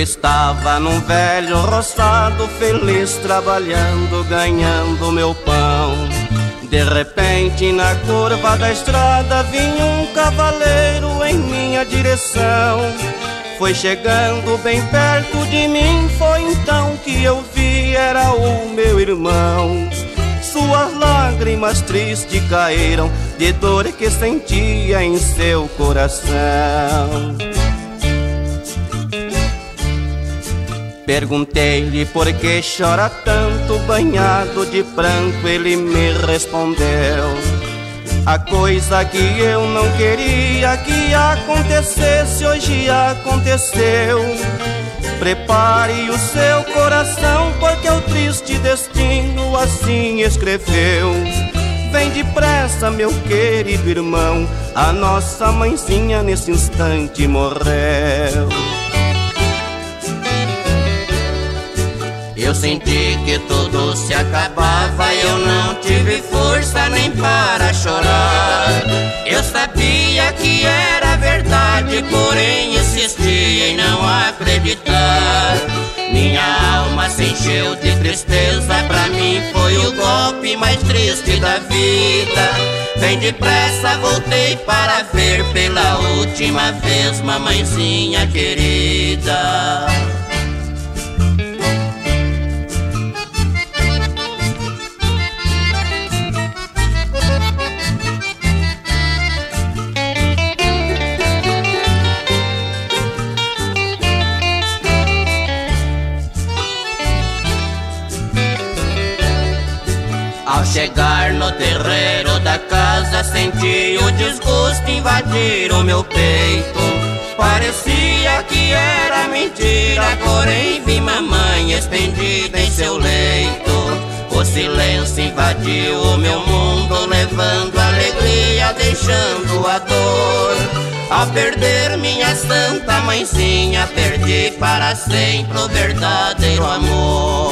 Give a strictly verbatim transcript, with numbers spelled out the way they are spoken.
estava num velho roçado, feliz trabalhando, ganhando meu pão. De repente na curva da estrada vinha um cavaleiro em minha direção. Foi chegando bem perto de mim, foi então que eu vi, era o meu irmão. Suas lágrimas tristes caíram de dor que sentia em seu coração. Perguntei-lhe por que chora tanto, banhado de pranto, ele me respondeu: a coisa que eu não queria que acontecesse, hoje aconteceu. Prepare o seu coração, porque o triste destino assim escreveu. Vem depressa, meu querido irmão, a nossa mãezinha nesse instante morreu. Eu senti que tudo se acabava, eu não tive força nem para chorar. Eu sabia que era verdade, porém insistia em não acreditar. Minha alma se encheu de tristeza, pra mim foi o golpe mais triste da vida. Bem depressa voltei para ver pela última vez mamãezinha querida. Ao chegar no terreiro da casa, senti o desgosto invadir o meu peito. Parecia que era mentira, porém vi mamãe estendida em seu leito. O silêncio invadiu o meu mundo, levando a alegria, deixando a dor. Ao perder minha santa mãezinha, perdi para sempre o verdadeiro amor.